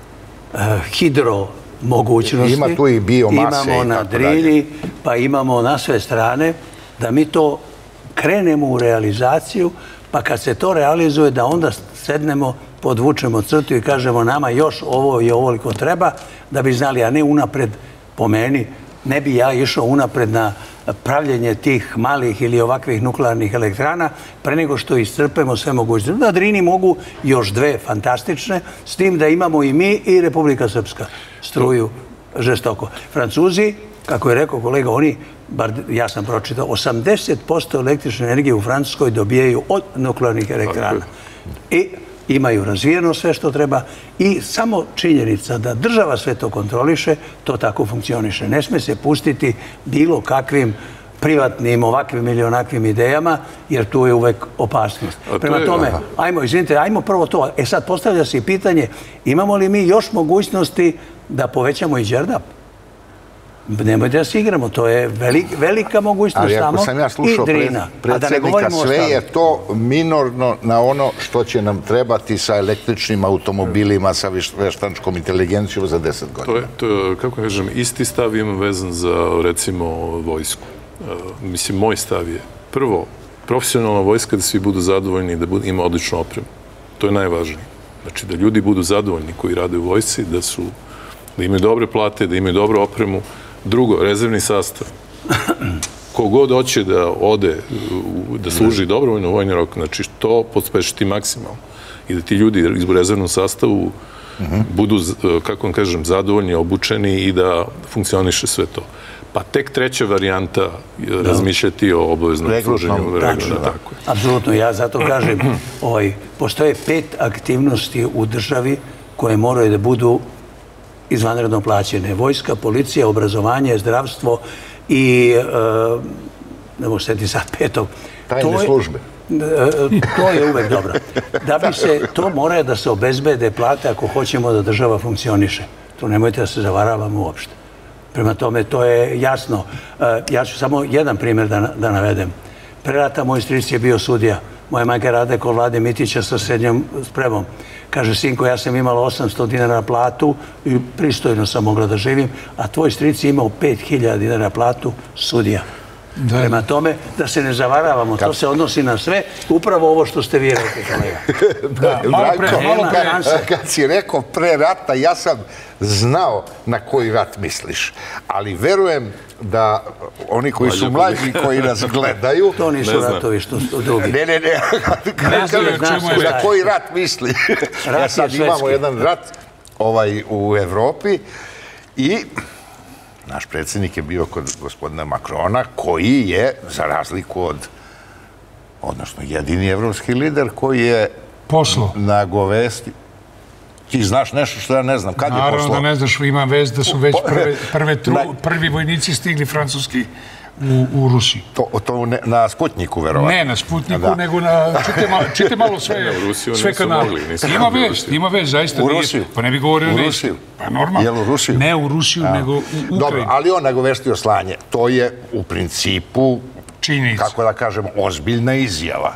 hidro mogućnosti. Ima tu i biomase. Imamo na Drini, pa imamo na sve strane, da mi to krenemo u realizaciju, pa kad se to realizuje, da onda sednemo, podvučemo crtu i kažemo nama još ovo i ovoliko treba, da bi znali, a ne unapred po meni, ne bi ja išao unapred na pravljenje tih malih ili ovakvih nuklearnih elektrana pre nego što iscrpemo sve mogućnosti. Na Drini mogu još dve fantastične, s tim da imamo i mi i Republika Srpska struju žestoko. Francuzi, kako je rekao kolega, oni, bar ja sam pročitao, 80% električne energije u Francuskoj dobijaju od nuklearnih elektrana. I imaju razvijeno sve što treba i samo činjenica da država sve to kontroliše, to tako funkcioniše. Ne sme se pustiti bilo kakvim privatnim ovakvim ili onakvim idejama, jer tu je uvek opasnost. Prema tome, ajmo prvo to. Sad postavlja se i pitanje, imamo li mi još mogućnosti da povećamo i Đerdap? Nemojte da se igramo, to je velika mogućnost samo i Drina. Ali ako sam ja slušao predsjednika, sve je to minorno na ono što će nam trebati sa električnim automobilima, sa veštačkom inteligencijom za 10 godina. To je, kako kažem, isti stav imam vezan za, recimo, vojsku. Mislim, moj stav je, prvo, profesionalna vojska da svi budu zadovoljni i da ima odličnu opremu. To je najvažnije. Znači, da ljudi budu zadovoljni koji rade u vojsci, da imaju dobre plate, da imaju dobru opremu. Drugo, rezervni sastav. Kogod hoće da ode, da služi dobrovoljno vojni rok, znači to pospešiti maksimalno. I da ti ljudi iz rezervnom sastavu budu, kako vam kažem, zadovoljni, obučeni i da funkcioniše sve to. Pa tek treća varijanta razmišljati o obaveznom služenju regrana. Apsolutno, ja zato kažem, postoje 5 aktivnosti u državi koje moraju da budu izvanredno plaćene. Vojska, policija, obrazovanje, zdravstvo i, ne mogu setiti sad petog. Tajne službe. To je uvek dobro. Da bi se, to mora da se obezbede plate ako hoćemo da država funkcioniše. Tu nemojte da se zavaravamo uopšte. Prema tome, to je jasno. Ja ću samo jedan primjer da navedem. Pre rata moj stric je bio sudija. Moja majka rade kod Vlade Mitića sa srednjom spremom. Kaže, sinko, ja sam imala 800 dinara platu i pristojno sam mogla da živim, a tvoj stric je imao 5000 dinara platu, sudija. Prema tome, da se ne zavaravamo, to se odnosi na sve, upravo ovo što ste vi rekli, kolega. Kad si rekao pre rata, ja sam znao na koji rat misliš, ali verujem da oni koji su mlađi, koji nas gledaju... To nisu ratovi što su drugi. Ne. Na koji rat misli? Ja sad imamo jedan rat u Evropi i naš predsjednik je bio kod gospodina Makrona, koji je, za razliku od, odnosno jedini evropski lider, koji je nagovesti... Ti znaš nešto što ja ne znam. Kad je poslao? Naravno da ne znaš, ima vest da su već prvi vojnici stigli francuski u Rusiji. To na Sputniku, verovatno. Ne na Sputniku, nego na... Čite malo sve kanale. Ima vest, zaista. U Rusiju? Pa ne bi govorio u Rusiju? Pa normalno. Jel u Rusiju? Ne u Rusiju, nego u Ukrajinu. Dobro, ali on nagovestio slanje. To je u principu, činjenica, kako da kažem, ozbiljna izjava.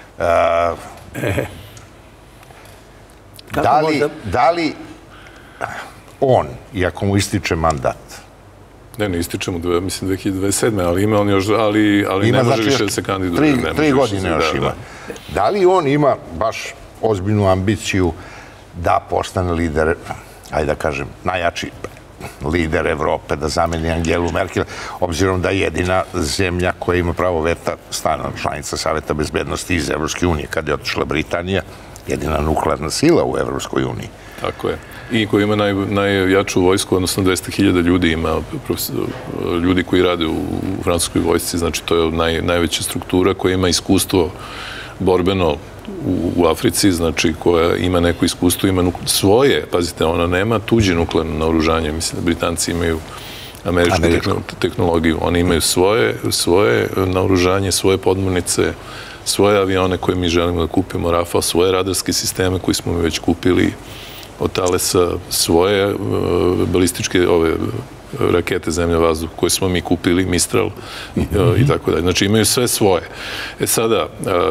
Da li on, iako mu ističe mandat... Ne ističe mu, mislim, 2027. ali ima on još, ali ne može više da se kandiduje. 3 godine još ima. Da li on ima baš ozbiljnu ambiciju da postane lider, ajde da kažem, najjači lider Evrope, da zameni Angelu Merkel, obzirom da je jedina zemlja koja ima pravo veta, stana članica Saveta bezbednosti iz Evropske unije, kada je otišla Britanija, jedina nuklearna sila u Evropskoj uniji. Tako je. I koji ima najjaču vojsku, odnosno 200.000 ljudi ima, ljudi koji rade u francuskoj vojsci, znači to je najveća struktura koja ima iskustvo borbeno u Africi, znači koja ima neko iskustvo, ima svoje, pazite, ona nema tuđe nuklearno naoružanje, mislim da Britanci imaju američku tehnologiju, oni imaju svoje naoružanje, svoje podmornice, svoje avione koje mi želimo da kupimo, Rafale, svoje radarske sisteme koje smo mi već kupili od Thalesa, svoje balističke rakete zemlja-vazduh koje smo mi kupili, Mistral i tako dalje. Znači imaju sve svoje. Sada,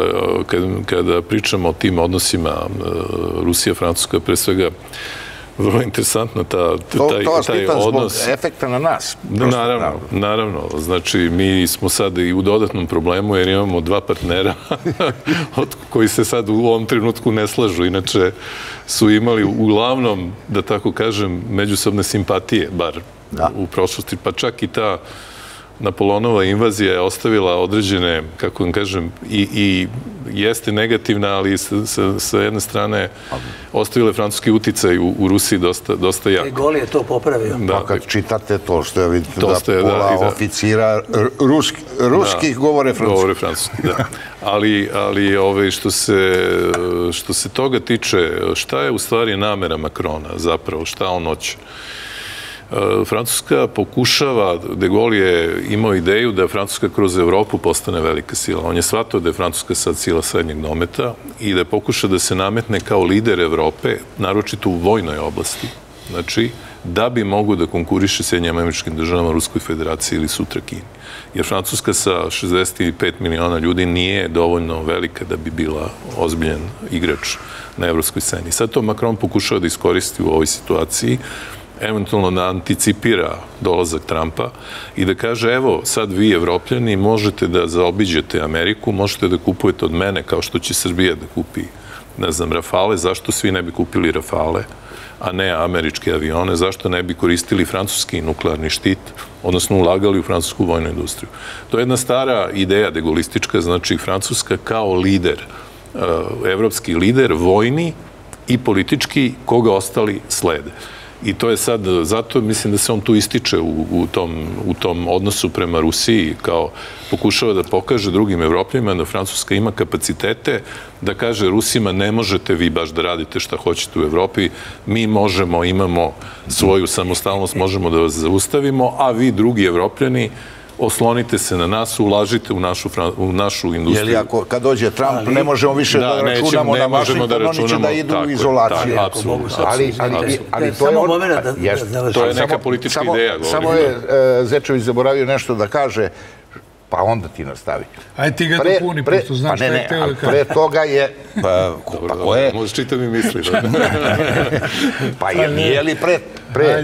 kada pričamo o tim odnosima Rusija-Francuska, pre svega, vrlo interesantno taj odnos. To vas pitan zbog efekta na nas. Naravno. Znači, mi smo sad i u dodatnom problemu jer imamo dva partnera koji se sad u ovom trenutku ne slažu. Inače, su imali uglavnom, da tako kažem, međusobne simpatije, bar u prošlosti. Pa čak i ta Napoleonova invazija je ostavila određene, kako vam kažem, i jeste negativna, ali sa jedne strane ostavile francuski uticaj u Rusiji dosta jako. Gol je to popravio. Pa kad čitate to što je vidite da pola oficira ruskih govore francuski. Govore francuski, da. Ali što se toga tiče, šta je u stvari namera Makrona zapravo, šta on hoće? Francuska pokušava, de Gaulle je imao ideju da Francuska kroz Evropu postane velika sila. On je shvatio da je Francuska sad sila srednjeg dometa i da pokuša da se nametne kao lider Evrope, naročito u vojnoj oblasti. Znači, da bi mogu da konkuriše Sjedinjenim Američkim Državama, Ruskoj federaciji ili sutra Kini. Jer Francuska sa 65 miliona ljudi nije dovoljno velika da bi bila ozbiljen igrač na evropskoj sceni. Sad to Macron pokušava da iskoristi u ovoj situaciji, eventualno da anticipira dolazak Trumpa i da kaže, evo, sad vi Evropljani možete da zaobiđete Ameriku, možete da kupujete od mene kao što će Srbija da kupi, ne znam, Rafale, zašto svi ne bi kupili Rafale, a ne američke avione, zašto ne bi koristili francuski nuklearni štit, odnosno ulagali u francusku vojnu industriju. To je jedna stara ideja degolistička, znači Francuska kao lider, evropski lider, vojni i politički, koga ostali slede. I to je sad, zato mislim da se on tu ističe u tom odnosu prema Rusiji, kao pokušava da pokaže drugim Evropljima da Francuska ima kapacitete da kaže Rusima ne možete vi baš da radite šta hoćete u Evropi, mi možemo, imamo svoju samostalnost, možemo da vas zaustavimo, a vi drugi Evropljani oslonite se na nas, ulažite u našu industriju. Jer kad dođe Trump, ne možemo više da računamo na Washington, oni će da idu u izolaciju. Ali to je on... To je neka politička ideja. Samo je Zečević zaboravio nešto da kaže, pa onda ti nastavi. Ajde ti ga dopuni, pošto znaš šta je teo da kaže. Pre toga je... Možeš čitav mi misli. Pa je li pre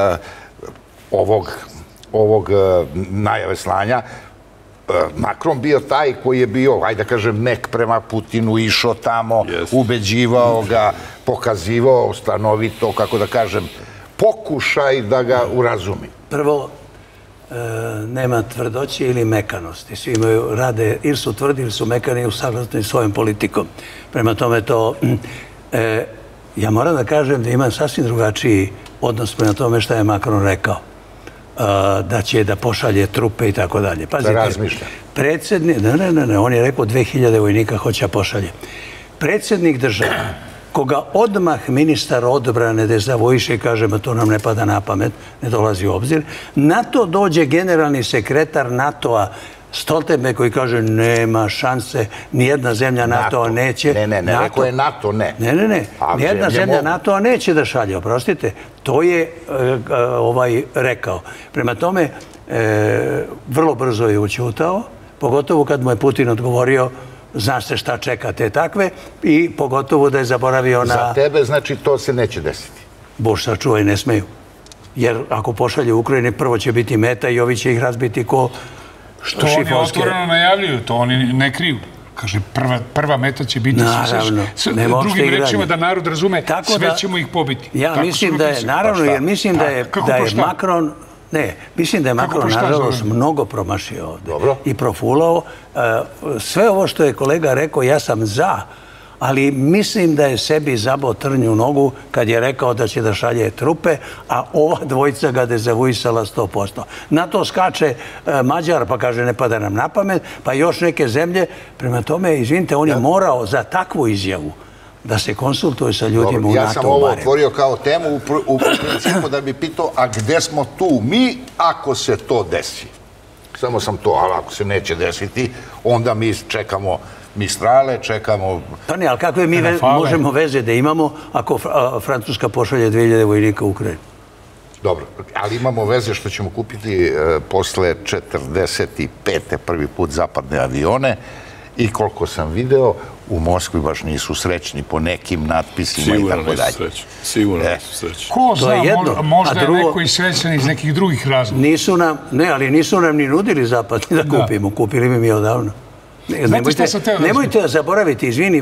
ovog najave slanja, Macron bio taj koji je bio, ajde da kažem, mek prema Putinu, išao tamo, ubeđivao ga, pokazivao stanovito, kako da kažem, pokušaj da ga urazumi. Prvo, nema tvrdoće ili mekanosti. Svi imaju rade, ili su tvrdi, ili su mekani u saglasnosti svojom politikom. Prema tome to... Ja moram da kažem da imam sasvim drugačiji odnos prema tome šta je Macron rekao. Da će da pošalje trupe i tako dalje. Da razmišlja. Predsjednik, ne, on je rekao 2000 vojnika hoće da pošalje. Predsjednik države, koga odmah ministar odbrane dezavojše i kaže, to nam ne pada na pamet, ne dolazi u obzir, na to dođe generalni sekretar NATO-a Stoltenberg koji kaže, nema šanse, nijedna zemlja NATO-a neće. Ne, rekao je NATO, ne. Ne, nijedna zemlja NATO-a neće da šalje, oprostite. To je rekao. Prema tome, vrlo brzo je učutao, pogotovo kad mu je Putin odgovorio, zna se šta čekate takve, i pogotovo da je zaboravio na... Za tebe, znači, to se neće desiti. Bož sačuvaj, ne smeju. Jer ako pošalje u Ukrajini, prvo će biti meta i ovi će ih razbiti ko... Što oni otvoreno najavljuju, to oni ne kriju. Kaže, prva meta će biti... Naravno. Drugim rečima da narod razume, sve ćemo ih pobiti. Ja mislim da je, naravno, jer mislim da je Macron... Ne, mislim da je Macron, nažalost, mnogo promašio ovdje. I profulao. Sve ovo što je kolega rekao, ja sam za, ali mislim da je sebi zabao trnju u nogu kad je rekao da će da šalje trupe, a ova dvojica ga dezavuisala 100%. Na to skače Mađar, pa kaže ne pada nam na pamet, pa još neke zemlje. Prema tome, izvinite, on je morao za takvu izjavu da se konsultuje sa ljudima u NATO-u. Ja sam ovo otvorio kao temu u principu da bi pitao, a gde smo tu mi ako se to desi? Samo sam to, ali ako se neće desiti, onda mi čekamo Mistrale, čekamo... Pa ne, ali kakve mi možemo veze da imamo ako Francuska pošalje 2000 vojnika u Ukrajinu? Dobro, ali imamo veze što ćemo kupiti posle 45. prvi put zapadne avione i koliko sam video, u Moskvi baš nisu srećni po nekim natpisima i tako dalje. Sigurno nisu srećni. Ko zna, možda je neko i srećan iz nekih drugih razloga. Nisu nam, ne, ali nisu nam ni nudili zapadni da kupimo. Kupili bi mi odavno. Nemojte da zaboraviti, izvini,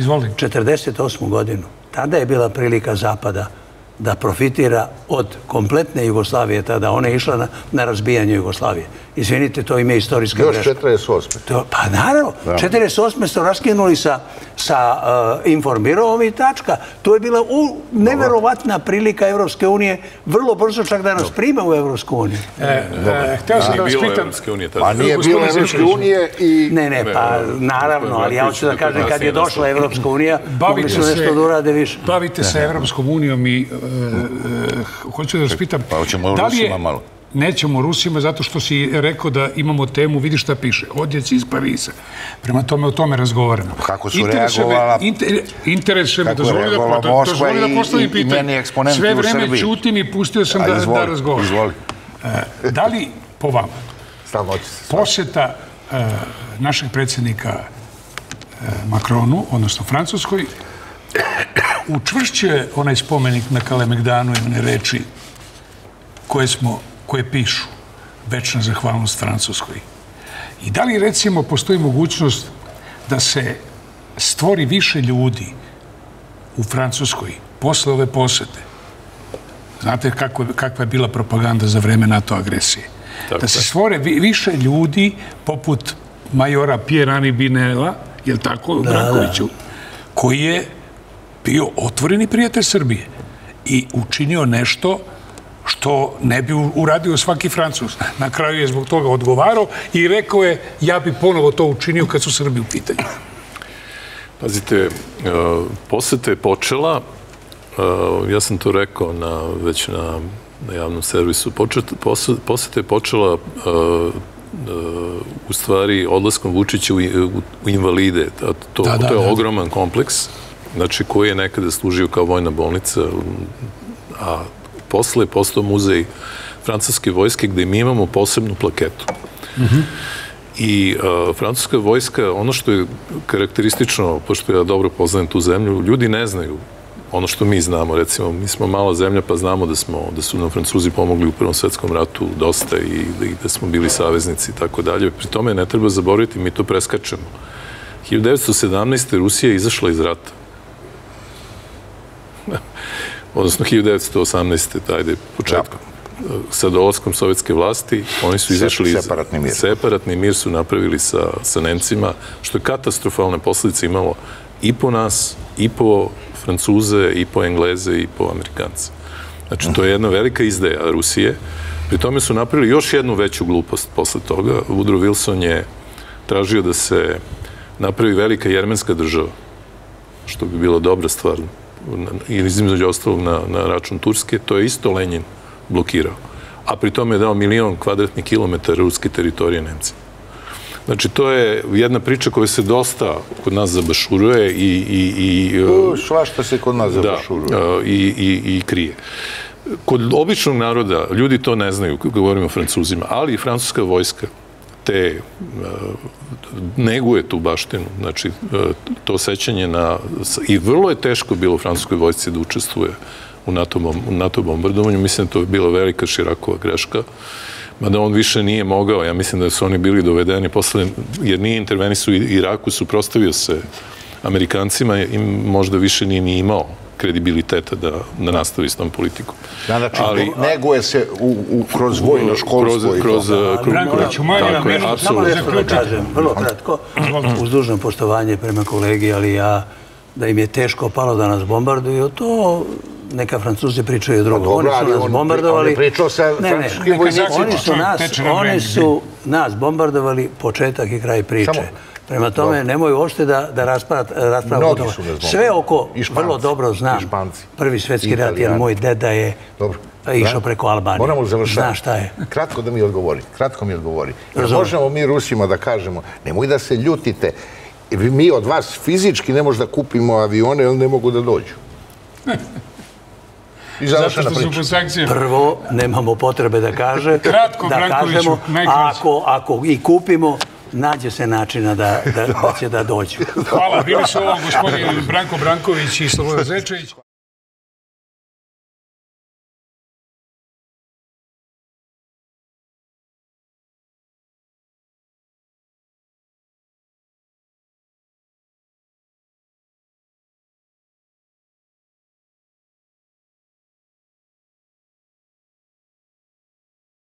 48. godinu. Tada je bila prilika Zapada da profitira od kompletne Jugoslavije tada. Ona je išla na razbijanje Jugoslavije. Izvinite, to ime istorijska greška. Još 48. Pa naravno, 48. su raskinuli sa Informirovom i tačka. To je bila neverovatna prilika Evropske unije, vrlo brzo čak da nas prime u Evropsku uniju. Htio sam da vas pitam... Pa nije bilo Evropske unije i... Ne, pa naravno, ali ja hoću da kažem kad je došla Evropska unija, mogli su nešto da urade više. Bavite se Evropskom unijom i hoću da vas pitam... Pa hoćemo o Rusima malo. Nećemo o Rusima zato što si rekao da imamo temu, vidi šta piše, odjeci iz Pariza. Prema tome o tome razgovaramo. Kako su reagovala... Interesuje me, dozvoli da postavim pitanje. Sve vreme čutim i pustio sam da razgovaram. Izvoli. Da li, po vama, posjeta našeg predsjednika Macronu, odnosno Francuskoj, učvršćuje onaj spomenik na Kalemegdanu i one reči koje pišu večna zahvalnost Francuskoj. I da li, recimo, postoji mogućnost da se stvori više ljudi u Francuskoj posle ove posete? Znate kakva je bila propaganda za vreme NATO agresije? Da se stvore više ljudi poput majora Pierre-Henri Binela, je li tako, u Brankoviću, koji je bio otvoreni prijatelj Srbije i učinio nešto što ne bi uradio svaki Francuz. Na kraju je zbog toga odgovarao i rekao je ja bi ponovo to učinio kad su Srbi u pitanju. Pazite, poseta je počela, ja sam to rekao već na javnom servisu, poseta je počela u stvari odlaskom Vučića u invalide. To je ogroman kompleks, znači koji je nekada služio kao vojna bolnica, a posle je postao muzej francuske vojske gde mi imamo posebnu plaketu. I francuska vojska, ono što je karakteristično, pošto ja dobro poznajem tu zemlju, ljudi ne znaju ono što mi znamo. Recimo, mi smo mala zemlja pa znamo da su nam Francuzi pomogli u Prvom svetskom ratu dosta i da smo bili saveznici i tako dalje. Pri tome ne treba zaboraviti, mi to preskačemo. 1917. Rusija je izašla iz rata. Odnosno 1918. tajde početkom. Sa dolaskom sovjetske vlasti, oni su izašli iz... Separatni mir su napravili sa Nemcima, što je katastrofalne posljedice imalo i po nas, i po Francuze, i po Engleze, i po Amerikance. Znači, to je jedna velika izdaja Rusije. Pri tome su napravili još jednu veću glupost posle toga. Woodrow Wilson je tražio da se napravi velika jermenska država, što bi bila dobra stvar, i između ostalog na račun Turske, to je isto Lenin blokirao. A pri tome je dao 1.000.000 kvadratnih kilometara ruske teritorije Nemci. Znači, to je jedna priča koja se dosta kod nas zabašuruje i... Svašta se kod nas zabašuruje. Da, i krije. Kod običnog naroda, ljudi to ne znaju, govorimo o Francuzima, ali i francuska vojska neguje tu baštinu, znači to sećanje i vrlo je teško bilo u francuskoj vojsci da učestvuje u NATO bombardovanju. Mislim da to je bila velika Širakova greška, mada on više nije mogao. Ja mislim da su oni bili dovedeni posle, jer nije intervenisao u Iraku, suprotstavio se Amerikancima i možda više nije ni imao kredibiliteta da nastavi s tom politikom. Znači, neguje se kroz vojno školstvo i to. Brankoviću, samo nešto da kažem, vrlo kratko, uz dužno poštovanje prema kolegi, ali ja da im je teško palo da nas bombarduju, to neka Francuzi pričaju drugo. Oni su nas bombardovali... On je pričao sa francuskim vojnicima. Oni su nas bombardovali početak i kraj priče. Prema tome, nemoj uopšte da raspravamo o tome. Sve oko vrlo dobro znam. Prvi svjetski rat, jer moj deda je išao preko Albanije. Moramo završati. Zna šta je. Kratko da mi odgovori. Kratko mi odgovori. Možemo mi Rusima da kažemo, nemoj da se ljutite, mi od vas fizički ne možemo da kupimo avione, jer ne mogu da dođu. Zato što su po sankcijama. Prvo, nemamo potrebe da kažemo, ako i kupimo, nađe se načina da će da dođu. Hvala, bili su ovo gospodin Branko Branković i Slobodan Zečević.